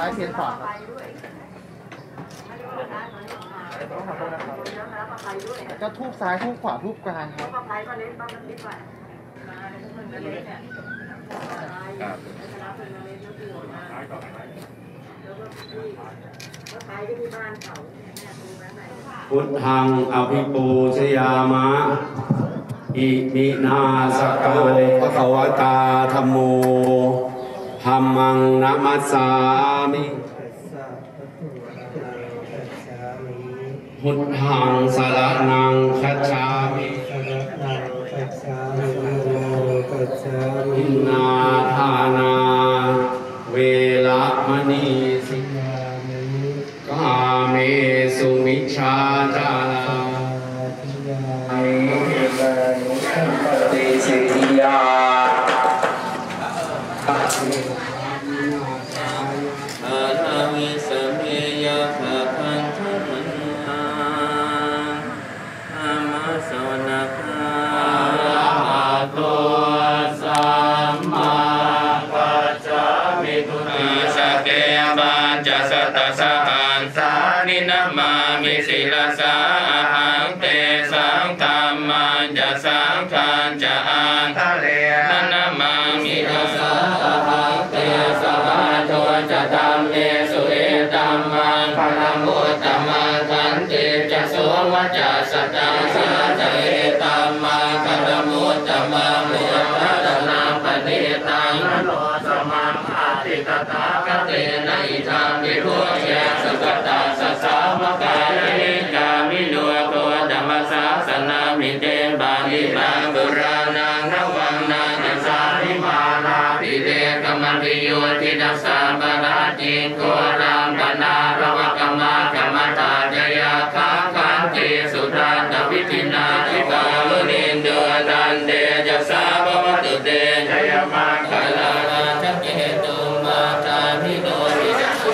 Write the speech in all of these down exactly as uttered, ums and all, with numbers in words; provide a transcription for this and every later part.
เทียนขวาครับแล้วก็ทูบซ้ายทูบขวาทูบกลางครับพุทธังอภิปูชยามะอิมินาสกโกภควตาธัมโมธัมมังนะมัสสามิพุทธังสรณังคัจฉามิอินนาทานาเวระมณีสิกขากาเมสุมิชฌาจาราติสิทิยาอาทาวิสเมยะภะคันธมัญญาอามาสนะคาอะระหะโตสัมมาสัมพุทธัสสะมิตุติสเกปัญจสัตตสังสานินามามิศิลสาหังเตสังธัมมัญจสังฆัญจอันทะเลนามามิอาสาหังเตสัมมาโทจะธัมเมสุเอตัมมังพลังโมตตมังขันติจะโสวัจจะสัจจะสัจเอตัมมังพลังโมตตมังโมทัตนังปณิตังโนสมังอาติตถาคเตนะอิทังวิรุชยสุขตาสัสสามกายนิกามิโนโกธรรมศาสนามิเตบาลิบังบุรานังนวังนังยัสสาริมาลาภิเรกมัติโยตินัสสะปะราจิโกรัมปนาระวะกมากรรมตาจยาคาคันติสุทัตตวิธินาทิกาลุนินโดนันเดจัสสะภวตุเตจยมังคลาราชเกตุมาตามิโนวิจัสสุ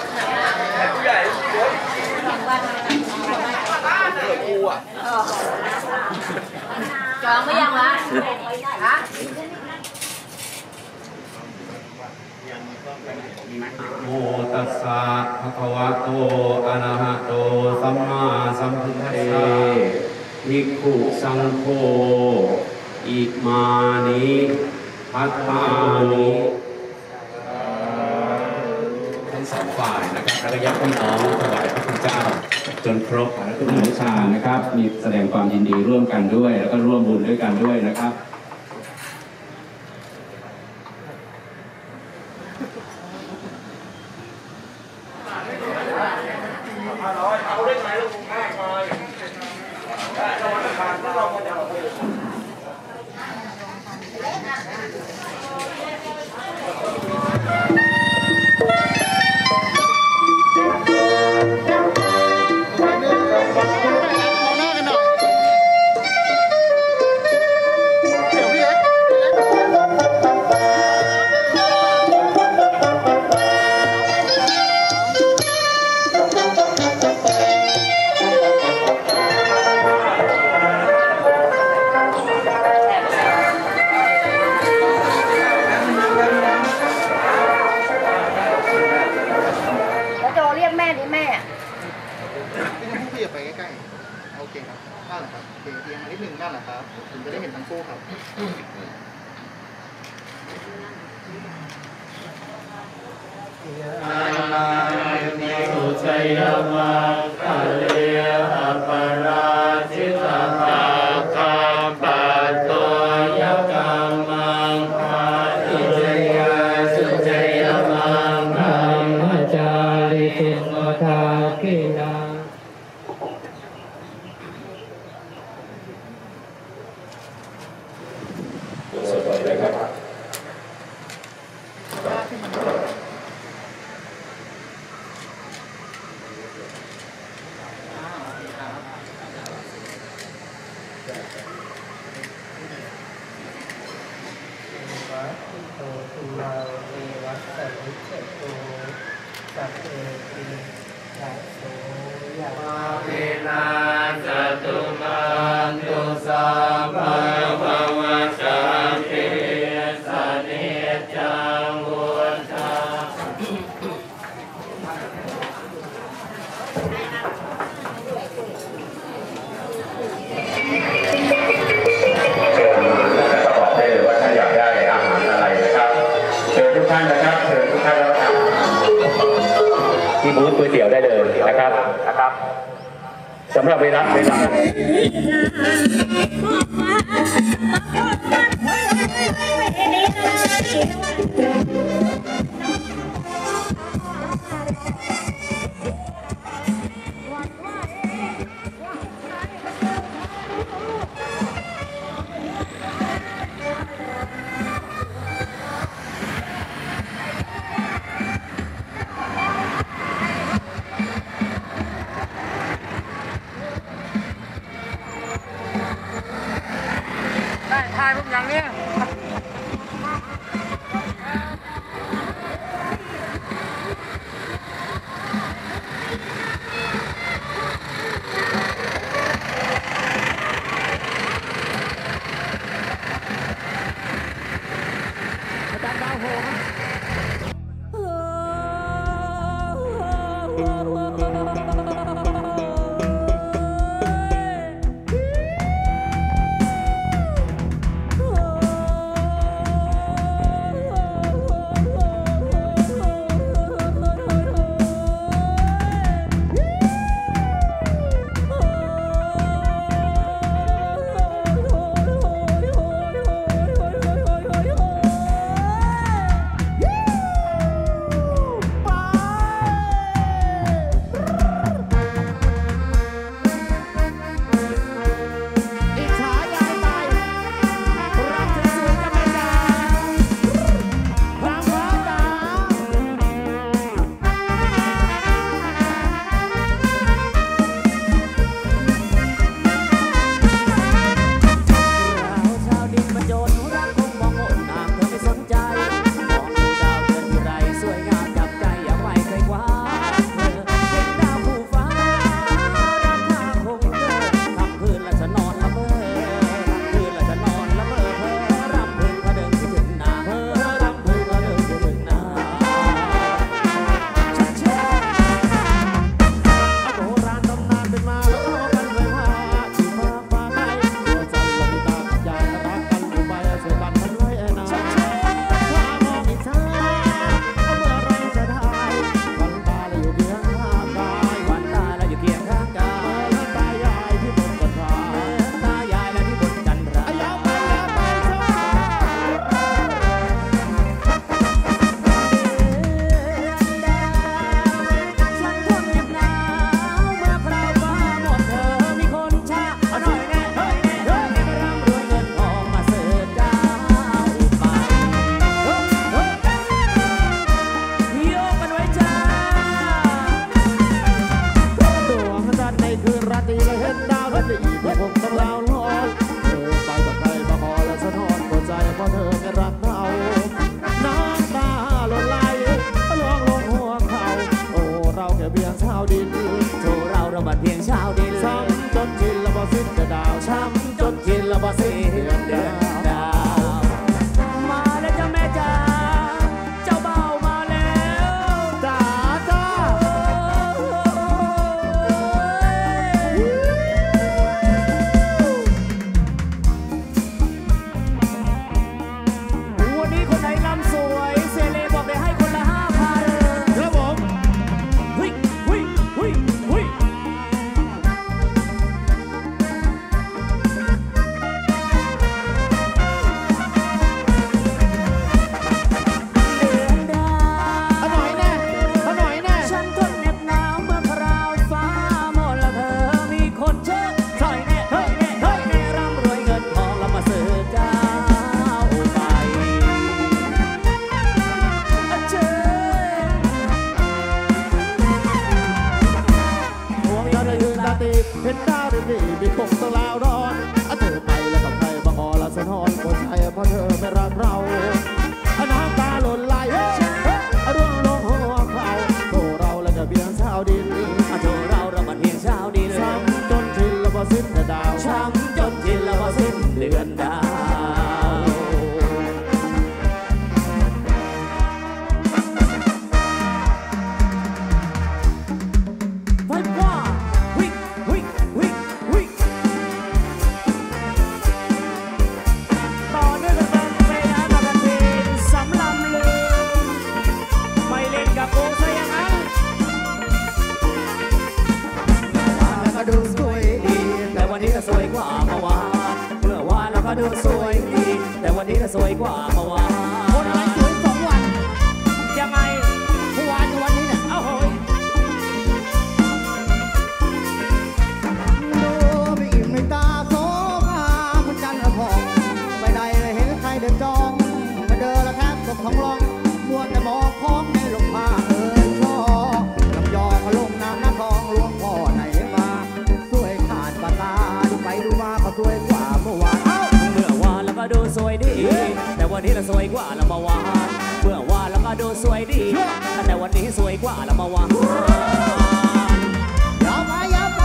จองไม่ยังวะฮะโมตัสสะภะคะวะโตอะระหะโตสัมมาสัมพุทธัสสะภิกขุสังโฆอิมานิภัตตานิทั้งสองฝ่ายนะครับแล้วก็ญาติพี่น้องถวายพระคุณเจ้าจนครบและทุกวิชานะครับมีแสดงความยินดีร่วมกันด้วยแล้วก็ร่วมบุญด้วยกันด้วยนะครับที่บูธก๋วยเตี๋ยวได้เลยนะครับนะครับสำหรับเวลาเวลาถ่ายรูปอย่างนี้อาจารย์ดาวโหเห็นดาวดีมีปกตะลาวร้อนเธอไปแล้วกับใครบางอละสะท้อนหัวใจเพราะเธอไม่รักเราน้ำตาหล่นไหลร่วงลงหัวเขาโตเราแล้วก็เพียงชาวดินโตเราเรามันเพียงชาวดินช้ำจนชินแล้วพอสิ้นดาวช้ำจนชินแล้วพอสิ้นเดือนดาวเว่าเมื่อวานคนอะไรสวยสองวันยังไงเมื่อวานกับวันนี้เนี่ยเอ้าโหยดูไม่อิ่มไม่ตาโซภาเหมือนกันละพองไปใดเห็นใครเดินจองมาเดินละแทบตกท้องร้องมัวแต่มองพ้องในลมพาเอ่ยช่อลำยองลงน้ำหน้าทองหลวงพ่อไหนมาสวยขาดปาตาดูไปดูมาก็สวยกว่าเมื่อวานเมื่อวานแล้วก็ดูสวยดีแต่วันนี้เราสวยกว่าละเมื่อวานเมื่อวานแล้วก็ดูสวยดีแต่วันนี้สวยกว่าละเมื่อวานยาวไปยาวไป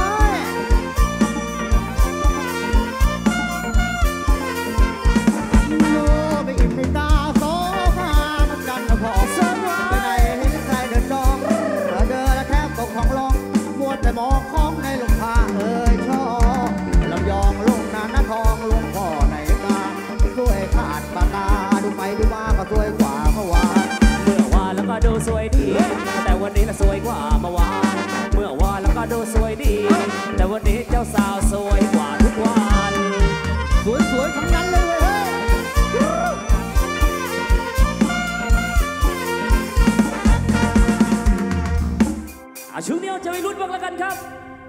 ดูไม่อิ่มไม่ตาโซภาเหมือนกันละพอไปไหนเห็นใครเดินจองเดินละแทบตกท้องร้องมัวแต่มองคล้องในลมพาเอ่ยช่อลำยองลงน้ำหน้าทองหลวงพ่อไหนมาสวยขาดปาตาดูไปดูมาก็สวยกว่าเมื่อวานเมื่อวานแล้วก็ดูสวยดีแต่วันนี้เราสวยกว่าเมื่อวานเมื่อวานแล้วก็ดูสวยดีแต่วันนี้เจ้าสาวสวยกว่าทุกวันสวยๆทั้งนั้นเลยเว้ยอาช่วงนี้จะไปลุ้นบ้างแล้วกันครับ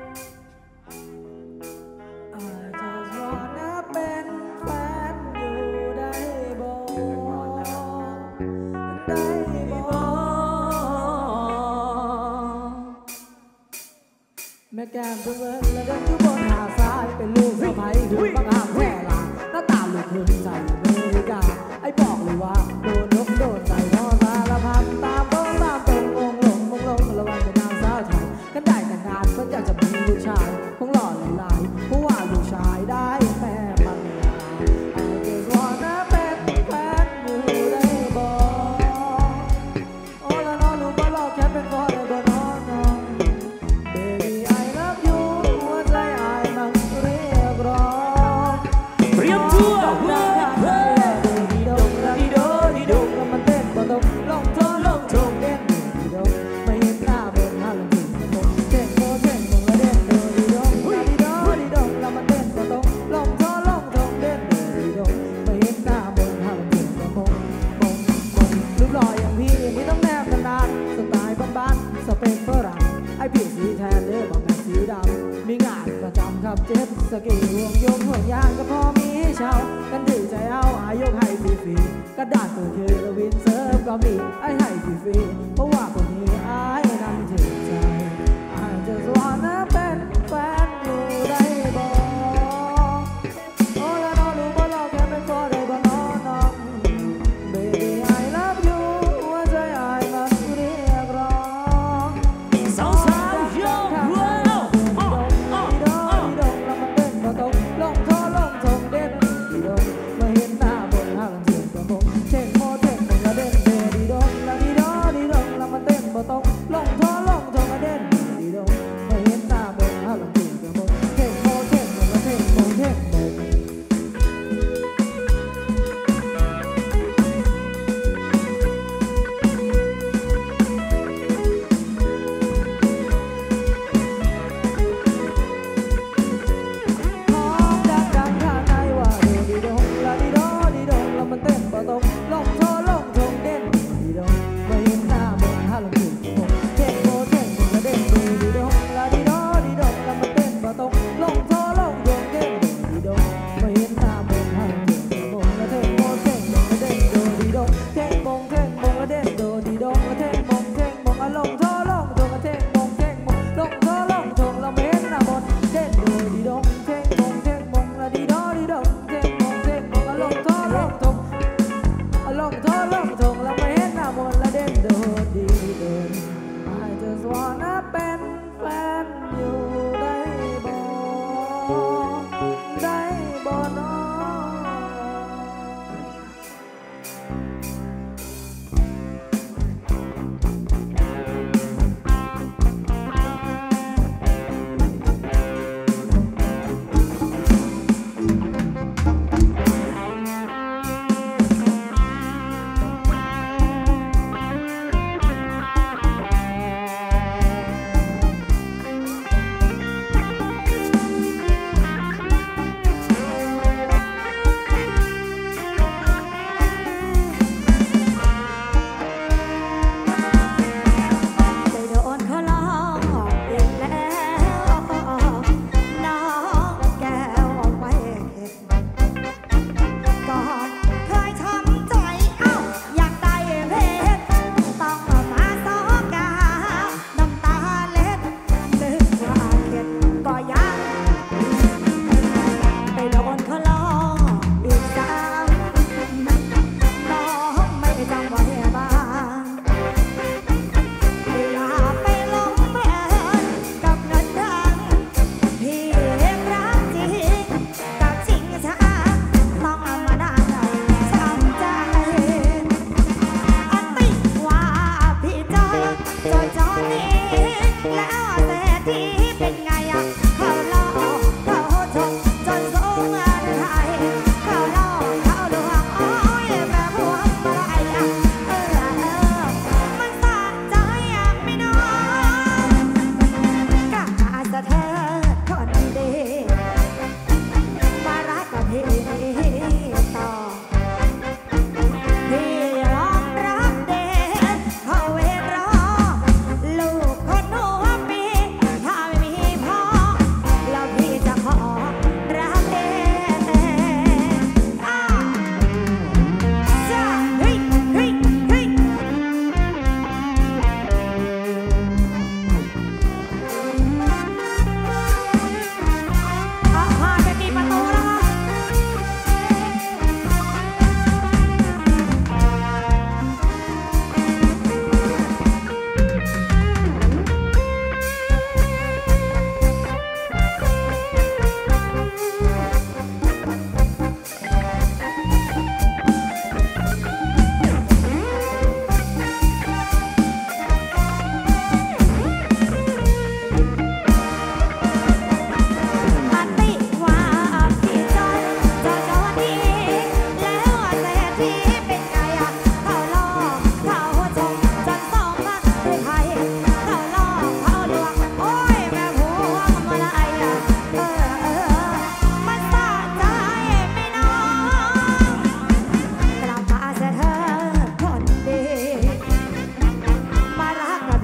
แม่แก้มเพื่อนและเดินอยู่บนหาดทรายเป็นลูกสะใภ้ถึงบางอามแค่ลาหน้าตาลูกครึ่งใจอเมริกาไอ้บอกเลยว่าโดนยกโดนใจนอสารพัดตามต้องตามตรงงงหลงมงลงระวังจะนางสาวไทยกันได้แต่งงานก็อยากจะมีลูกชายคงหล่อหลายเพราะว่าลูกชายได้แม่มันไอ้เจ้าสอนนะเป็นแฟนอยู่ได้บอกโอ้ละน้องลูกมาหลอกแค่เป็นพ่อได้บ่น้องน้องเตรียมตัวเว้ยเฮ้ยดีดงดีโดดีดงแล้วมันเต้นบ่ตรงลงโทษลงโทษเด่นดีดงไม่เห็นหน้าบนห้าลงถึงตรงเต้นโคเต้นมึงละเด่นโดดีดงดีโดดีดงแล้วมันเต้นบ่ตรงลงโทษลงโทษเด่นดีดงไม่เห็นหน้าบนห้าลงถึงตรงมงมงมงรูปหล่ออย่างพี่ไม่ต้องแนบนานๆสไตล์บ้านๆสเปคฝรั่งไอ้พี่สีแทนเด้อบางแม่สีดำมีงานประจำครับเจ็บสกีห่วงโยงห่วงยางก็พอมีเช่ากันถือใจเอาอายกให้ฟรีๆกระดาษตัวคือวินเซิร์ฟก็มีไอ้ให้ฟรีๆเพราะว่าคนนี้อายนั้นถือใจอายจะสวรรค์นะเป็นแฟนอยู่ได้บ่โอ้ละน้องรู้บ่เราแค่เป็นพอได้บ่น้องน้อง Baby I love you หัวใจอายมันเรียกร้องสาวสาวโยกเว้ยอ๋ออ๋ออ๋อลงโทษลงทงเด่นดีดงมาเห็นหน้าบนห้างเถื่อนกระมงเช่นโมเท่นมึงละเด่นเดดีดงละดีดอดีด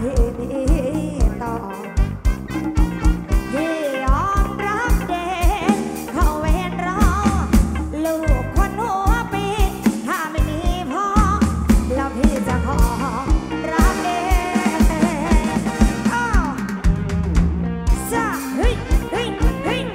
ที่นี้ต่อที่ยอมรับเด็กเข้าเวรรอลูกคนหัวปีถ้าไม่มีพ่อแล้วพี่จะขอรักเองอ้าวซ่าเฮ้ยเฮ้ยเฮ้ย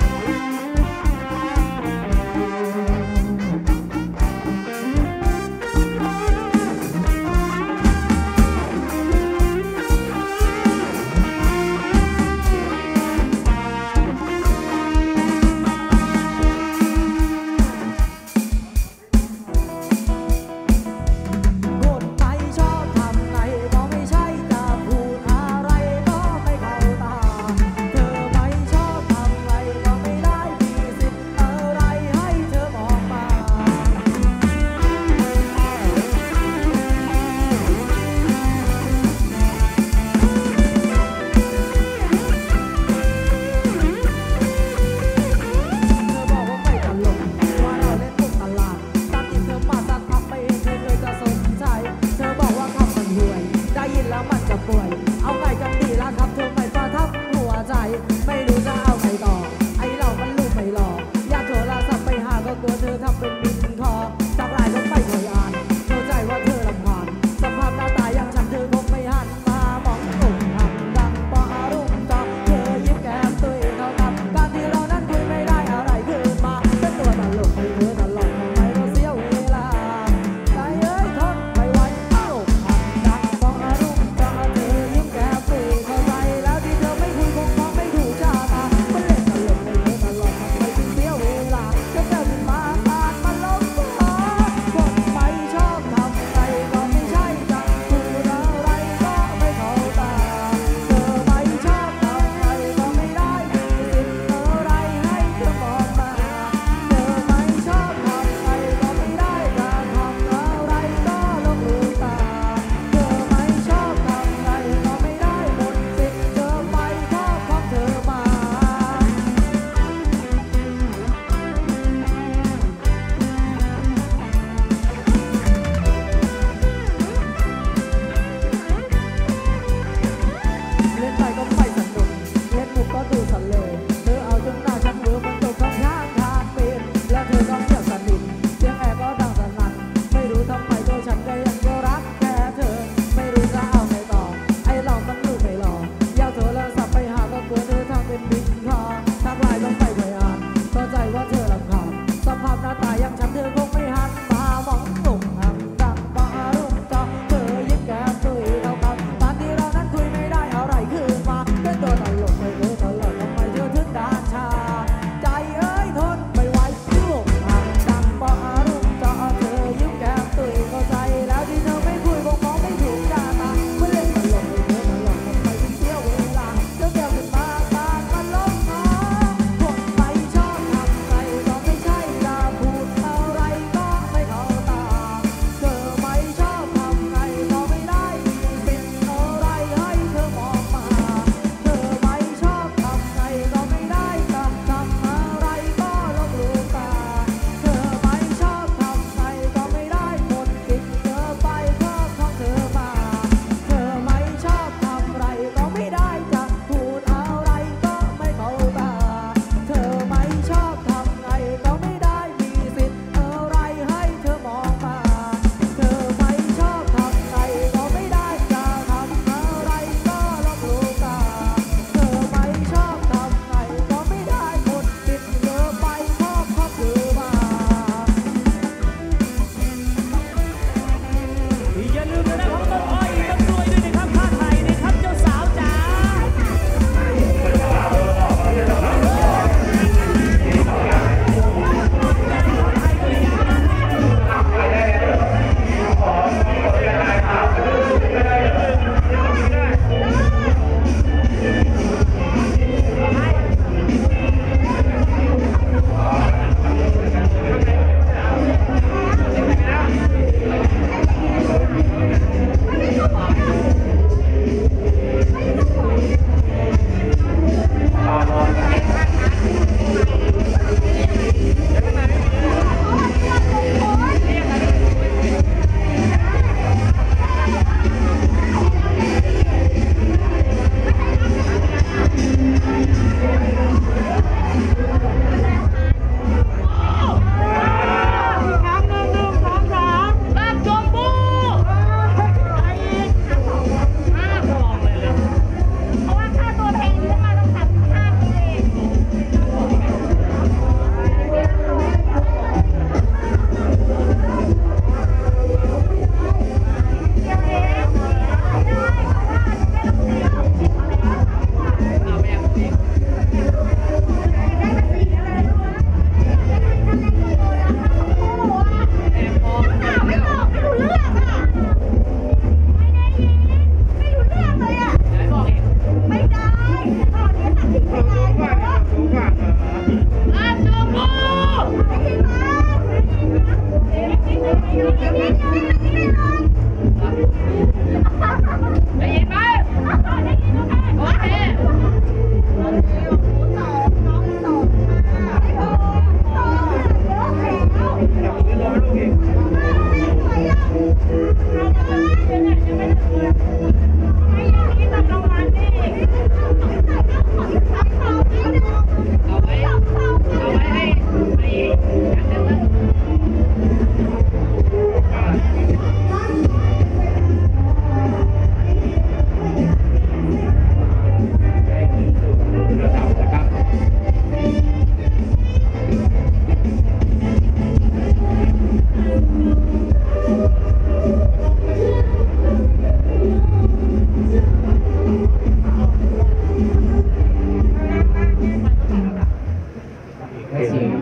คนไม่ชอบทำไงก็ไม่ใช่จะพูดอะไรก็ไม่เข้าตาเธอไม่ชอบทำไงก็ไม่ได้มีสิทธิ์อะไรให้เธอบอกมา เธอบอกว่าไม่ตลกว่าเราเล่นมุกตลาดตามที่เธอมาสักพักไปเองเธอเลยจะสนใจเธอบอกว่าคำมันห่วย ได้ยินแล้วมันจะป่วย เอาไงกันดีล่ะครับเธอไม่ประทับหัวใจ ไม่รู้จะเอาไงต่อ ไอเรามันลูกไม่หล่ออยากโทรศัพท์ไปหาก็กลัวเธอทำเป็นบินคอจากไลน์ก็ไม่เคยอ่านเข้าใจว่าเธอรำคาญสภาพหน้าตาอย่างฉันเธอคงไม่หันมามองตุ่มทำดังปะรุ่งจอเธอยิ้มแก้มตัวเองเท่ากับการที่เรานั้นคุยไม่ได้อะไรคืนมาเป็นตัวตลกให้เธอตลอดทำไมเราเสียเวลาใจเอ้ยทนไม่ไหวอารมณ์ทำดังปะรุ่งจอเธอยิ้มแก้มตัวเอง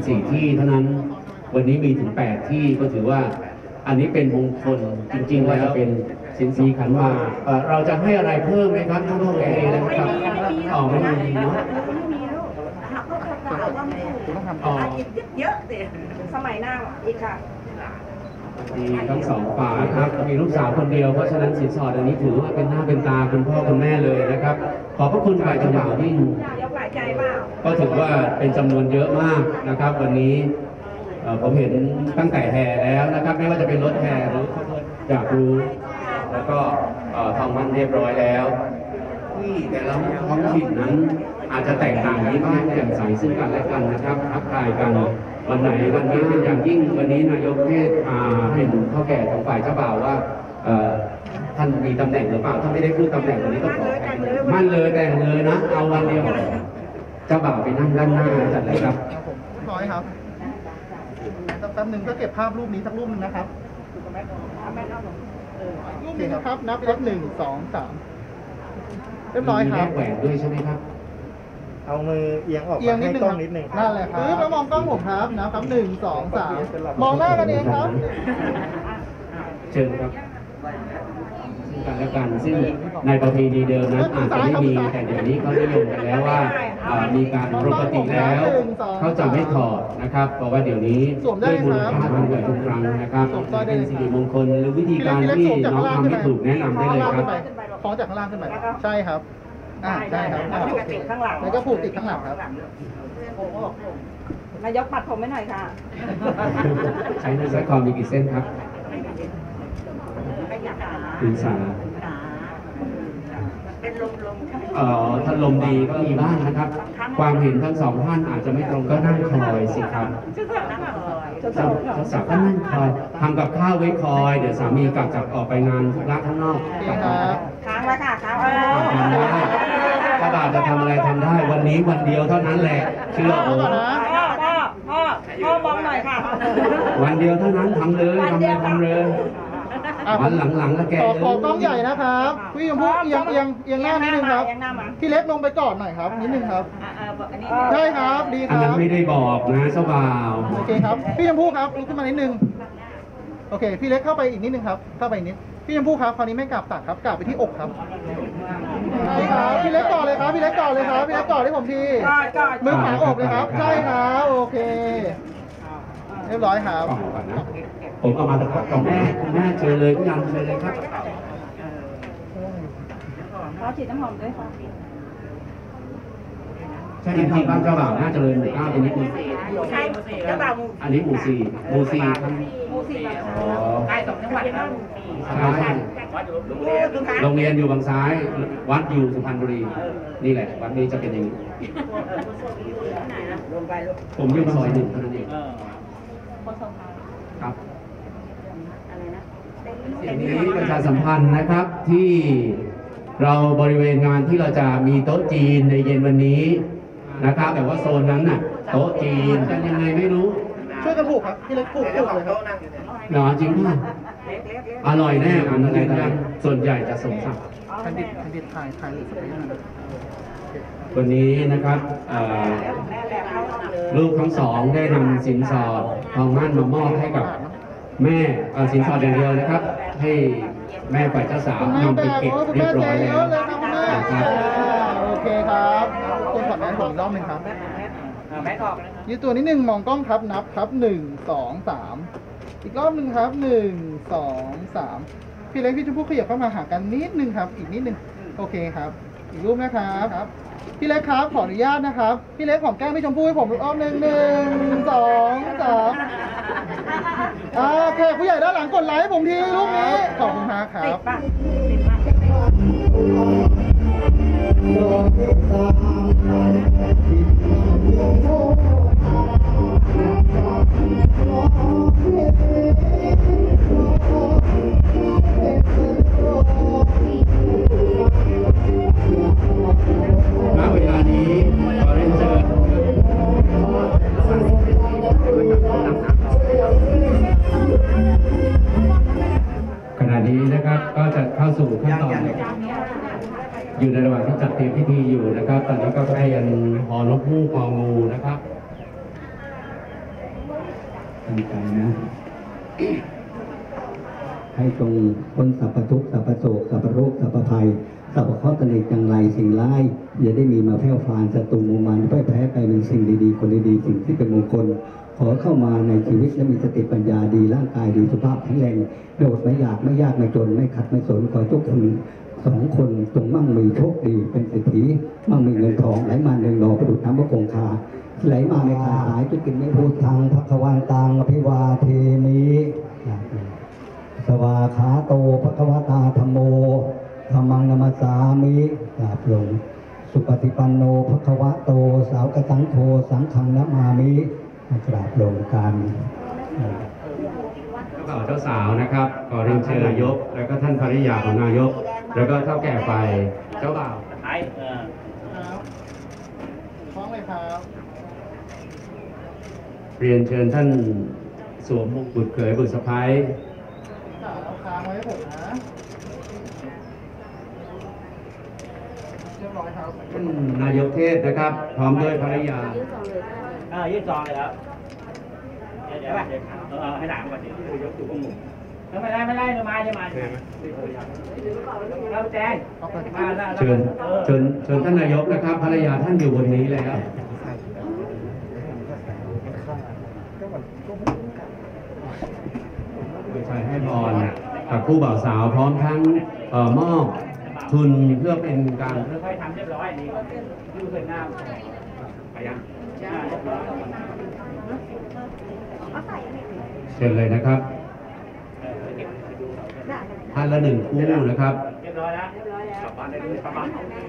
สี่ที่เท่านั้นวันนี้มีถึงแปดที่ก็ถือว่าอันนี้เป็นมงคลจริงๆแล้วเป็นสินสีขันมาเอ่อเราจะให้อะไรเพิ่มไหมครับท่านผู้แก่นะครับอ๋อไม่มีเนาะอ๋อเยอะสิสมัยหน้าอีกค่ะดีทั้งสองฝ่ายครับมีลูกสาวคนเดียวเพราะฉะนั้นสินสอดอันนี้ถือว่าเป็นหน้าเป็นตาคุณพ่อคุณแม่เลยนะครับขอบพระคุณฝ่ายเจ้าบ่าวยิ่งยกหลายใจเปล่าก็ถือว่าเป็นจำนวนเยอะมากนะครับ วันนี้เอ่อผมเห็นตั้งแต่แห่แล้วนะครับ ไม่ว่าจะเป็นรถแห่หรือขบวนจากรู้แล้วก็เอ่อทองมันเรียบร้อยแล้วที่แต่ละท้องถิ่นนั้นอาจจะแตกต่างยิ้มแย้มแจ่มใสซึ่งกันและกันนะครับทักทายกันวันไหนวันนี้เป็นอย่างยิ่งวันนี้นายกเทศอ่าเป็นข้าแก่ของฝ่ายเจ้าบ่าวว่าเอ่อท่านมีตำแหน่งหรือเปล่าท่านไม่ได้พูดตำแหน่งวันนี้ต้องขอมั่นเลยแต่งเลยนะเอาวันเดียวเจ้าบ่าวไปนั่งด้านหน้าจัดเลยครับครับผมเรียบร้อยครับแป๊บหนึ่งก็เก็บภาพรูปนี้สักรูปหนึงนะครับโอเคครับนับนับหนึ่งสองสามเรียบร้อยครับมีแลกแหวนด้วยใช่ไหมครับเอามือเอียงออกเอียงมานิดให้นึงกล้องนิดนึงนั่นแหละครับปึ๊บแล้วมองกล้องผมครับนะครับหนึ่งสองสามมองหน้ากันเองครับเชิญครับซึ่งกันและกันซึ่งในประเพณีเดิมนั้นอาจจะไม่มีแต่เดี๋ยวนี้เขานิยมกันแล้วว่าอ่ามีการปกติแล้วเขาจะไม่ถอดนะครับเพราะว่าเดี๋ยวนี้ด้วยมูลค่าทางเงินทุกครั้งนะครับเป็นสิริมงคลหรือวิธีการที่น้องทำให้ถูกแนะนำได้เลยครับคล้องจากข้างล่างขึ้นไปใช่ครับอ่าใช่ครับอ่าผูกติดข้างหลังแล้วก็ผูกติดข้างหลังครับนายกปัดผมไม่หน่อยค่ะใช้เนื้อสายคอมีกี่เส้นครับถึงสามเป็นลมลมเอ่อถ้าลมดีก็มีบ้างนะครับ ความเห็นทั้งสองท่านอาจจะไม่ตรงก็นั่งคอยสิครับชื่อเสียงนั่งคอยเจ้าสาวก็นั่งคอยทำกับข้าวไว้คอย เดี๋ยวสามีกลับจากออกไปงานธุระข้างนอกโอเคกลับคมารับค้างไว้ค่ะค้างไว้ทำได้ถ้าบาทจะทำอะไรทำได้ วันนี้วันเดียวเท่านั้นแหละเชื่อผมพ่อพ่อพ่อพ่อมองหน่อยค่ะวันเดียวเท่านั้นทำเลยทำเลยทำเลยอ่ะวันหลังๆก็แกขอเลยขอกล้องใหญ่นะครับพี่ชมพู่เอียงเอียงเอียงหน้านิดนึงครับเอียงหน้ามาพี่เล็กลงไปก่อนหน่อยครับนิดนึงครับอ่าอ่าอันนี้ใช่ครับดีคอันรันั้นบไม่ได้บอกนะเจ้าบ่าวโอเคครับพี่ชมพู่ครับลุกขึ้นมานิดนึงโอเค พี่เล็กเข้าไปอีกนิดนึงครับเข้าไปอีกนิดพี่ชมพู่ครับคราวนี้ไม่กราบตักครับกราบไปที่อกครับใช่ครับพี่เล็กก่อนเลยครับพี่เล็กก่อนเลยครับพี่เล็กก่อนให้ผมทีกอดกอดมือขวาอกเลยครับ ใช่ครับโอเค เรียบร้อยครับกล่องก่อนนะผมเอามาตะกล่องแม่คุณแม่เจอเลยพี่ยันเจอเลยครับขอฉีดน้ำหอมด้วยค่ะใช่จริงๆบ้านเจ้าบ่าวน่าจะเลยหมู่เก้าเป็นนิดนึงใช่เจ้าบ่าวหมู่อันนี้หมู่สี่หมู่สี่ครับหมู่สี่อ๋อใกล้สองจังหวัดนะใช่โรงเรียนอยู่บางซ้าย วัดอยู่สุพรรณบุรี นี่แหละ วัดนี้จะเป็นอย่างนี้ ผมอยู่ซอยหนึ่งเท่านั้นเองครับอย่างนี้ประชาสัมพันธ์นะครับที่เราบริเวณงานที่เราจะมีโต๊ะจีนในเย็นวันนี้นะครับ แต่ว่าโซนนั้นน่ะโต๊ะจีนกันยังไงไม่รู้ช่วยกันผูกครับพี่เล็กผูกผูกเลยครับหรอจริงป่ะอร่อยแน่ผมยืนยันส่วนใหญ่จะสมศักดิ์แคนดิดแคนดิดถ่ายถ่ายรูปสเปซนะวันนี้นะครับเอ่อลูกทั้งสองได้นำสินสอดทองมั่นมามอบให้กับแม่เอ่อสินสอดอย่างเดียวนะครับ ให้แม่ฝ่ายเจ้าสาวคุณแม่นำแบไปกเก็บโอ้คุณเรียแม่บร้แบอยกเยแล้วอะเลยครับคุณแม่นะครับอ่าโอเคครับคนขอแม่ผมอีกรอบหนึ่งครับยืดตัวนิดนึงมองกล้องครับนับครับหนึ่งสองสามอีกรอบหนึ่งครับหนึ่งสองสามพี่เล็กพี่ชมพู่ขยับเข้ามาหากันนิดนึงครับ อีกนิดนึงโอเคครับ อีกรูปนะครับครับ พี่เล็กครับขออนุญาตนะครับ พี่เล็กหอมแก้มพี่ชมพู่ให้ผมรอบหนึ่งหนึ่งสองสามอ่าโอเคผู้ใหญ่ด้านหลังกดไลค์ให้ผมทีรูปนี้ขอบคุณมากครับป่ะติดป่ะณเวลานี้ขอเรียนเชิญขณะนี้นะครับก็จะเข้าสู่ขั้นตอนอยู่ในระหว่างที่จัดเตรียมพิธีอยู่นะครับ ตอนนี้ก็ใกล้ยันหอนกฮูกหองูนะครับตั้งใจนะให้จงพ้นสัพพทุกข์สัพพโศกสัพพโรคสัพพภัยสัพพข้อตนิจังไรสิ่งร้ายอย่าได้มีมาแผ่วพานศัตรูมูมันแพ้แพ้ไปเป็นสิ่งดีๆคนดีๆสิ่งที่เป็นมงคลขอเข้ามาในชีวิตและมีสติปัญญาดีร่างกายดีสุขภาพแข็งแรงโดดไม่อยากไม่ยากไม่จนไม่ขัดไม่สนขอทุกคนสองคนจงมั่งมีโชคดีเป็นเศรษฐีมั่งมีเงินทองไหลมาเนืองนองประดุจน้ำพระคงคาไหลมาไม่ขาดสายจุกินไม่พูดทางพระควานตังอภิวาเทมิสวาขาโตพระควตาธรรมโมธรรมังนามัสสามิกราบลงสุปฏิปันโนภควโตสาวกสังโฆสังฆังนะมามิกราบลงกันเจ้าบ่าวเจ้าสาวนะครับขอเรียนเชิญนายกแล้วก็ท่านภริยาของนายกแล้วก็เท่าแก่ฝ่ายเจ้าบ่าวไอ้คล้องเลยครับเรียนเชิญท่านสวมมงกุฎเขยบุตรสะใภ้เอาค้างไว้ให้ผมนะเรียบร้อยครับท่านนายกเทศนะครับพร้อมด้วยภริยาอ่ายื่นซองเลยครับเดี๋ยวเออให้หลังก่อนเดี๋ยวยกตัวหมุนไม่ได้ไม่ได้ไม่มาจะมาเราแจ้งเชิญเชิญเชิญท่านนายกนะครับภรรยาท่านอยู่บนนี้เลยครับใช่ให้พรกับคู่บ่าวสาวพร้อมทั้งมอบทุนเพื่อเป็นการค่อยทำเรียบร้อยดีดูเคยหน้าไปยังเชิญเลยนะครับท่านละหนึ่งคู่นะครับเรียบร้อยแล้วเรียบร้อยแล้วกลับบ้านได้เลยกลับบ้าน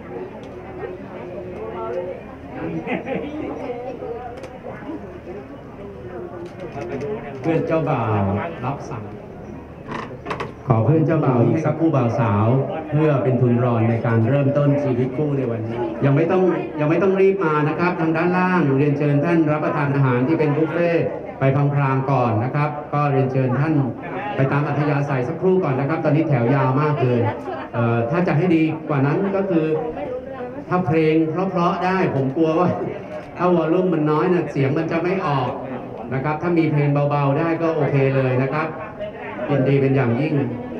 เพื่อนเจ้าบ่าวรับสั่งขอเพื่อนเจ้าบ่าวอีกสักคู่บ่าวสาวเพื่อเป็นทุนรอนในการเริ่มต้นชีวิตคู่ในวันนี้ยังไม่ต้องยังไม่ต้องรีบมานะครับทางด้านล่างเรียนเชิญท่านรับประทานอาหารที่เป็นบุฟเฟ่ไปพลางๆก่อนนะครับก็เรียนเชิญท่านไปตามอัธยาศัยสักครู่ก่อนนะครับตอนนี้แถวยาวมากเลยเอ่อถ้าจะให้ดีกว่านั้นก็คือถ้าเพลงเพราะๆได้ผมกลัวว่าถ้าวอลลุ่มมันน้อยนะเสียงมันจะไม่ออกนะครับถ้ามีเพลงเบาๆได้ก็โอเคเลยนะครับยินดีเป็นอย่างยิ่ง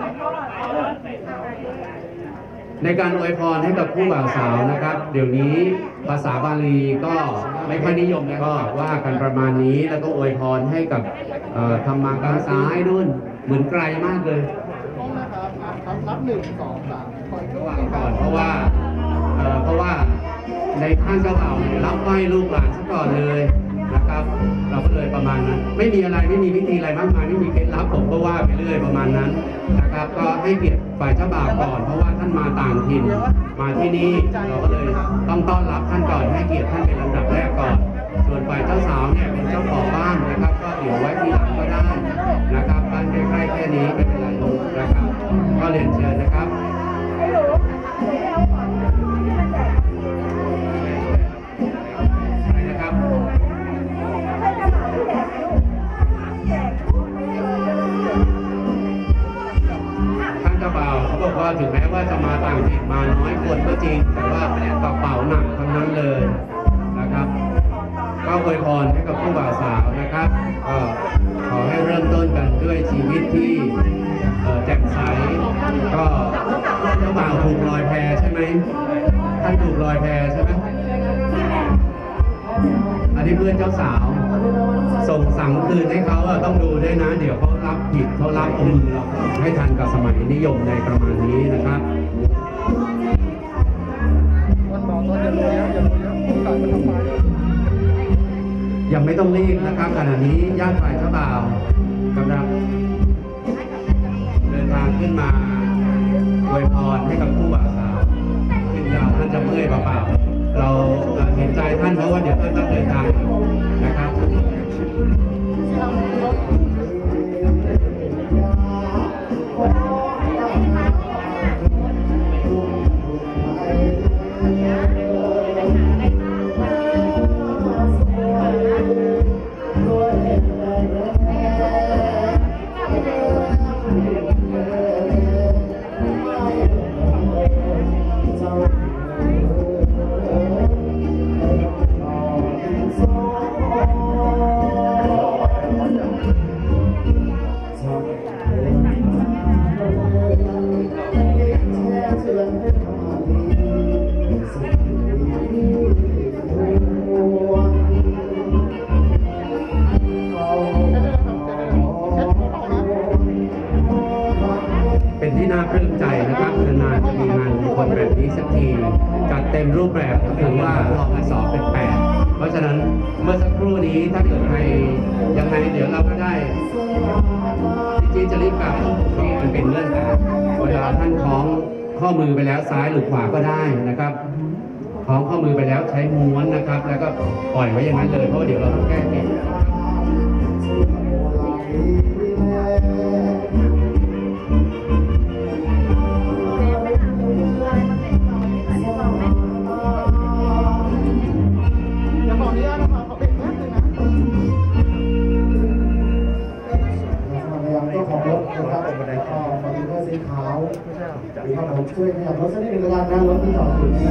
ในการอวยพรให้กับผู้บ่าวสาวนะครับเดี๋ยวนี้ภาษาบาลีก็ไม่ค่อยนิยมก็ว่ากันประมาณนี้แล้วก็อวยพรให้กับธรรมากาซ้ายนู่นเหมือนไกลมากเลยต้องนะครับนับนับหนึ่งสองสามคอยระหว่างก่อนเพราะว่าเพราะว่าในข้างเจ้าบ่าวรับไหว้ลูกหลานซะก่อนเลยนะครับเราก็เลยประมาณนั้นไม่มีอะไรไม่มีวิธีอะไรมากมายไม่มีเคล็ดลับผมก็ว่าไปเรื่อยประมาณนั้นนะครับก็ให้เกียรติฝ่ายเจ้าบ่าวก่อนเพราะว่าท่านมาต่างถิ่นมาที่นี่เราก็เลยต้องต้อนรับท่านก่อนให้เกียรติท่านเป็นลำดับแรกก่อนส่วนฝ่ายเจ้าสาวเนี่ยเป็นเจ้าของบ้านนะครับก็เดี๋ยวไว้ทีหลังก็ได้นะครับบ้านใกล้ๆแค่นี้ไม่เป็นไรนะครับก็เรียนเชิญนะครับบอกว่าถึงแม้ว่าจะมาต่างถิ่นมาน้อยคนก็จริงแต่ว่ากระเป๋าหนักทั้งนั้นเลยนะครับก็อวยพรให้กับผู้บ่าวสาวนะครับก็ขอให้เริ่มต้นกันด้วยชีวิตที่แจ่มใสก็เจ้าบ่าวถูกลอยแพใช่ไหมท่านถูกลอยแพใช่ไหมอันนี้เพื่อนเจ้าสาวส่งสั่งคืนให้เขาต้องดูด้วยนะเดี๋ยวเขารับผิดเขารับเอามือเราให้ทันกับสมัยนิยมในประมาณนี้นะครับวันบอกตอนจะรวยอย่ารวยโอกาสมันทำมายังไม่ต้องรีบนะครับขณะนี้ญาติฝ่ายเจ้าบ่าวกำลังเดินทางขึ้นมาอวยพรให้กับผู้บ่าวสาวขึ้นยาวท่านจะเมื่อยเปล่าๆเราเห็นใจท่านเพราะว่าเดี๋ยวท่านต้องเดินทางนะครับแบบนี้สักทีจัดเต็มรูปแบบก็คือว่าลองมาสอบเป็นแปดเพราะฉะนั้นเมื่อสักครู่นี้ถ้าเกิดใครยังไงเดี๋ยวเราก็ได้จริงๆจะรีบกลับที่มันเป็นเรื่องการเวลาท่านคล้องข้อมือไปแล้วซ้ายหรือขวาก็ได้นะครับคล้องข้อมือไปแล้วใช้ม้วนนะครับแล้วก็ปล่อยไว้อย่างนั้นเลยเพราะเดี๋ยวเราต้องแก้เกมช่วยขยับรถสักนิดนึงแล้วกันนะรถที่จอดอยู่นี่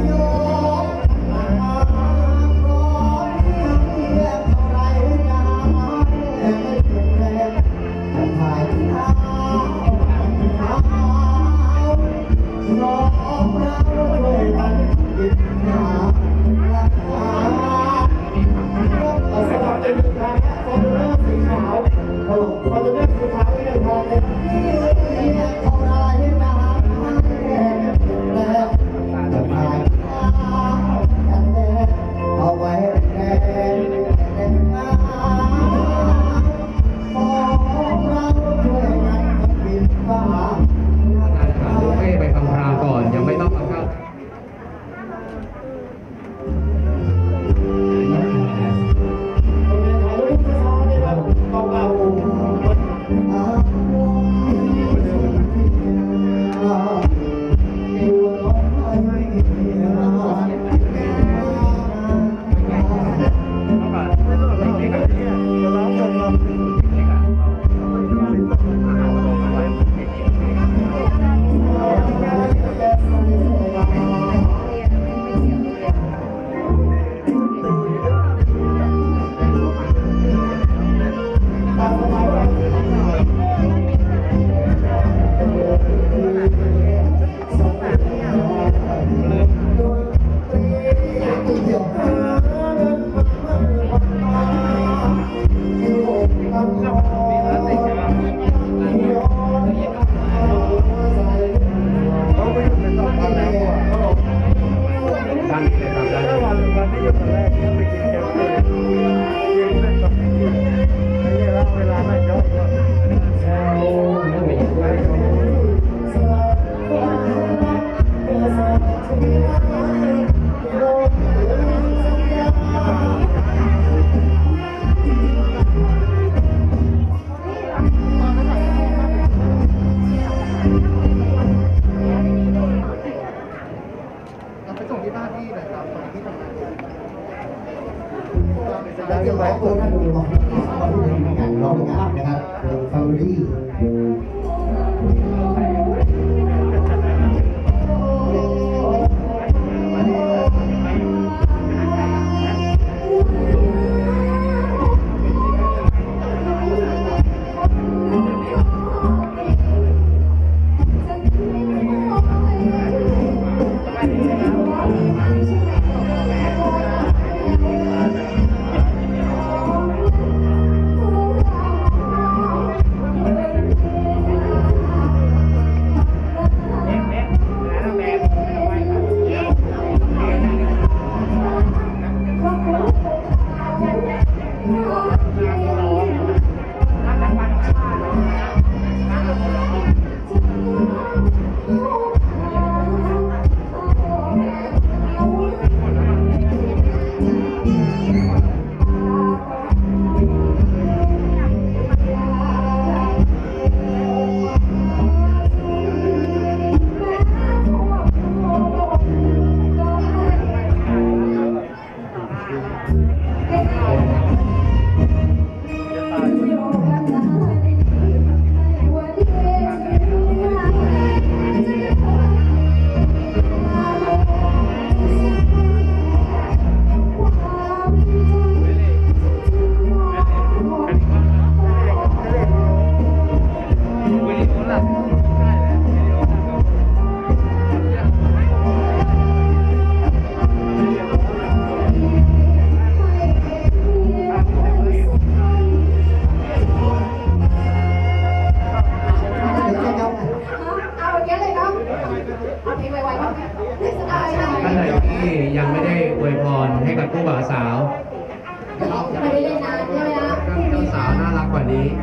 ที่ยังไม่ได้อวยพรให้กับผู้บ่าวสาวไม่ได้เล่นนานใช่ไหมล่ะเจ้าสาวน่ารักกว่านี้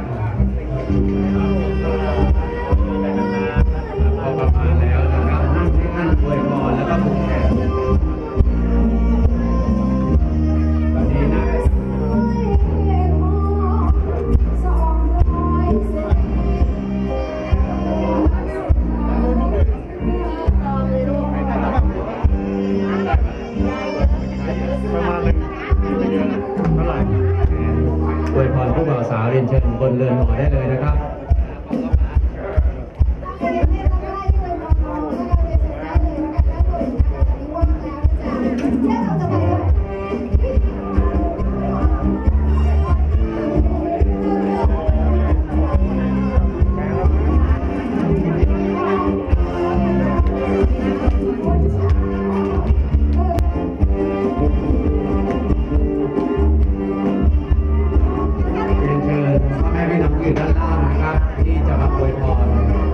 พอประมาณแล้วนะครับให้ท่านอวยพรแล้วก็ผูกแขนวันนี้นะอวยพรผู้บ่าวสาวเรียนเชิญบนเรือนหอได้เลยนะครับด้านล่างนะครับที่จะมาอวยพร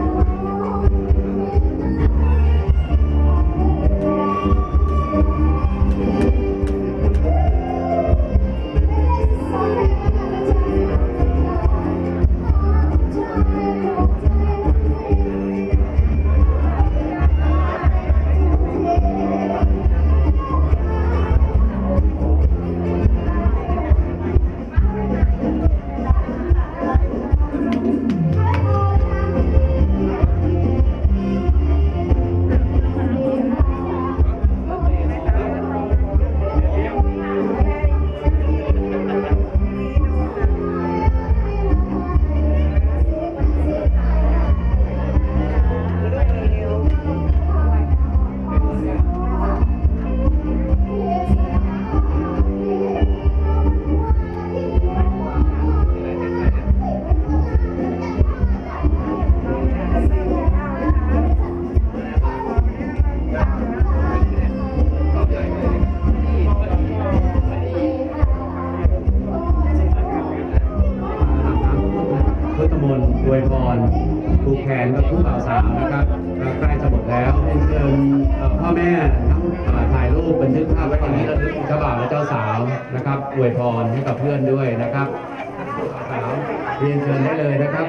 อวยพรผูกแขนกับผู้บ่าวสาวนะครับใกล้จะหมดแล้วเชิญพ่อแม่ทั้งถ่ายรูปบันทึกภาพไว้ตรงนี้ระลึกเจ้าบ่าวและเจ้าสาวนะครับอวยพรให้กับเพื่อนด้วยนะครับสาวเรียนเชิญได้เลยนะครับ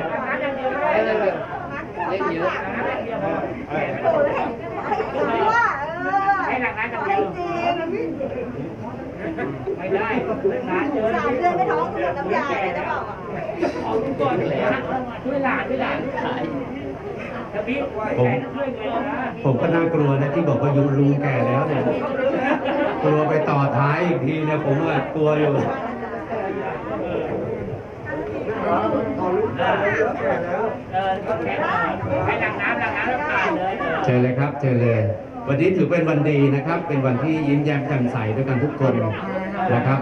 เล่นเยอะให้หลังนั้นกันเดียวไม่ได้นานเจอสามเดือนไม่ท้องเดือนน้ำยาเลยนะเปล่าออกก่อนเลยช่วยหลานช่วยหลานขายผมผมก็น่ากลัวนะที่บอกว่ายุงลุงแก่แล้วเนี่ยกลัวไปต่อท้ายอีกทีเนี่ยผมว่ากลัวอยู่เชิญเลยครับเชิญเลยวันนี้ถือเป็นวันดีนะครับเป็นวันที่ยิ้มแย้มแจ่มใสด้วยกันทุกคนนะครับ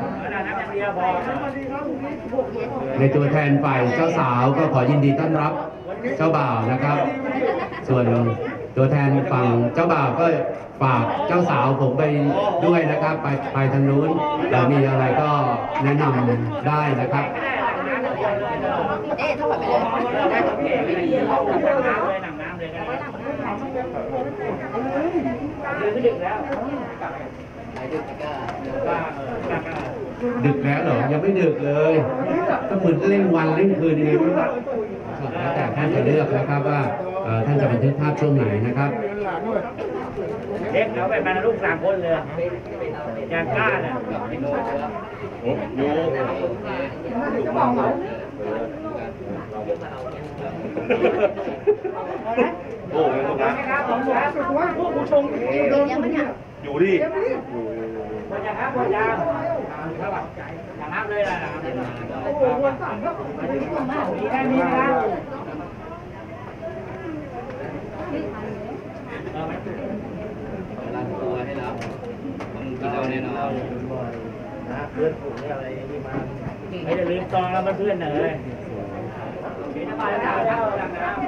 ในตัวแทนฝ่ายเจ้าสาวก็ขอยินดีต้อนรับเจ้าบ่าวนะครับส่วนตัวแทนฝั่งเจ้าบ่าวก็ฝากเจ้าสาวผมไปด้วยนะครับไปไปทางนู้นแล้วมีอะไรก็แนะนำได้นะครับเอ๊ะถ้าแบบไปเลยได้ต้องเก๋ไม่ดีหรอกหนังน้ำเลยหนังน้ำเลยดึกดึกแล้วดึกแล้วเหรอยังไม่ดึกเลยก็เหมือนเล่นวันเล่นคืนยังไงไม่รู้แล้วแต่ท่านจะเลือกนะครับว่าท่านจะบันทึกภาพช่วงไหนนะครับเด็กเราไปมาลูกสามคนเลยอย่างกล้าเนี่ยโอ้โหจะบอกเขาโอ้ยตรงนั้นพวกผู้ชมอยู่ดิคนยังครับคนยังอย่างน้ำเลยล่ะโอ้โหคนสั่งก็มีแค่นี้นะร้านตัวให้เราต้องกินเราแน่นอนนะเพื่อนผมอะไรนี่มาไม่ได้ลืมซองแล้วเพื่อนเลยมีน้ำปลาเท่าเท่าดังน้ำ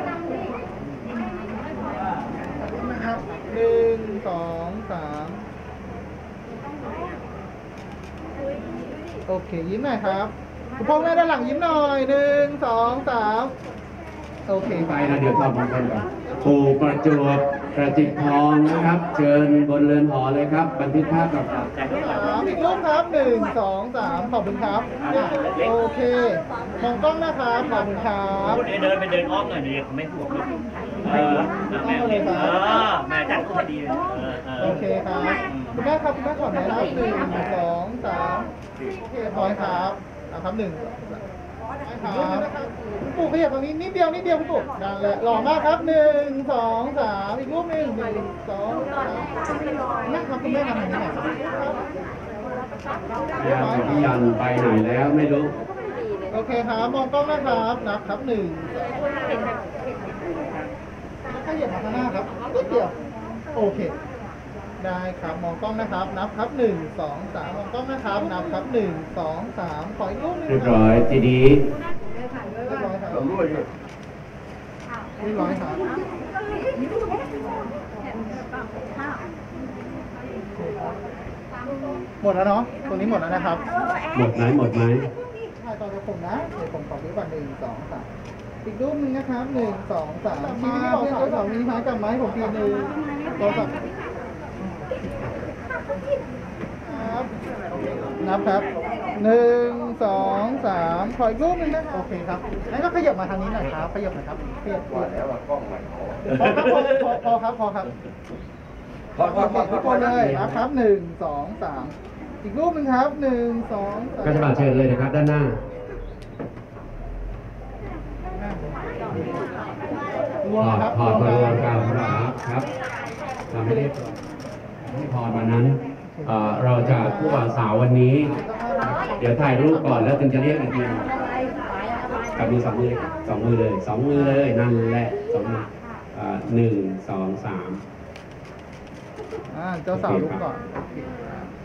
นะครับหนึ่งสองสามโอเคยิ้มหน่อยครับคุณพ่อแม่ด้านหลังยิ้มหน่อยหนึ่งสองสามโอเคไปนะเดี๋ยวทำมันกันก่อนปู่ประจวบประจิตทองนะครับ เชิญบนเรือนหอเลยครับ บันทึกภาพกับครับอีกรูปครับหนึ่งสองสามขอบคุณครับโอเคมองกล้องนะครับขอบคุณครับพูดเดินไปเดินอ้อมหน่อยดีเขาไม่ห่วงหรอกเออแม่เออแม่จัดก็ดีโอโอเคครับคุณแม่ครับคุณแม่ขอแนะนำหนึ่งสองสามโอเคพอยครับนะครับหนึ่งครับคุณปู่ขยับตรงนี้นิดเดียวนิดเดียวคุณปู่นั่นแหละหล่อมากครับหนึ่งสองสามอีกรูปหนึ่งหนึ่งสองสามนะครับคุณแม่ทำอย่างนี้หน่อยครับพี่ยันไปไหนแล้วไม่รู้โอเคครับมองกล้องนะครับนับครับหนึ่งขยับมาข้างหน้าครับนิดเดียวโอเคได้ครับมองกล้องนะครับนับครับหนึ่งสองสามมองกล้องนะครับนับครับหนึ่งสองสามขออีกรูปหนึ่งเรียบร้อยจีดีเรียบร้อยครับเรียบร้อยครับหมดแล้วเนาะตรงนี้หมดแล้วนะครับหมดไหมหมดไหมถ่ายต่อจากผมนะเดี๋ยวผมขอซื้อก่อนหนึ่งสองสามอีกรูปหนึ่งนะครับหนึ่งสองสามทีนี้เราสาวสาวนี้หากับไม้ผมทีหนึ่งโทรศัพท์ครับนับครับหนึ่งสองสามขออีกรูปหนึ่งนะครับโอเคครับงั้นก็ขยับมาทางนี้หน่อยครับขยับหน่อยครับขยับก่อนแล้วกล้องมันพอพอครับพอครับพอพอพอทุกคนเลยนะครับหนึ่งสองสามอีกรูปหนึ่งครับหนึ่งสองสามก็จะมาเชิญเลยนะครับด้านหน้ารวมครับถอดมารวมกันครับครับเราไม่ได้ไม่พอวันนั้นเอ่อเราจะผู้บ่าวสาววันนี้ เดี๋ยวถ่ายรูปก่อนแล้วถึงจะเรียกอีกทีกับมือสองมือสองมือเลยสองมือเลยนั่นแหละสองมือหนึ่งสองสามอ่าเจ้าสาวลุกก่อน